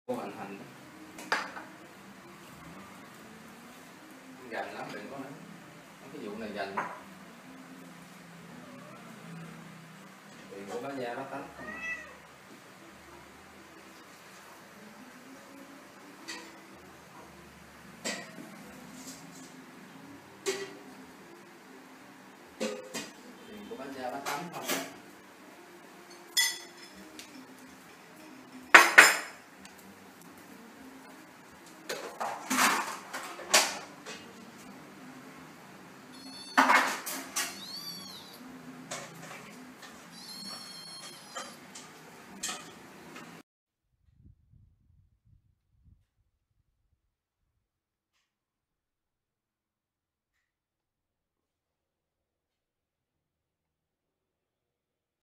Cô hành hành gành lắm, đừng có nói cái vụ này gành tiền của bá gia bá tánh không à. Tiền của bá gia bá tánh không.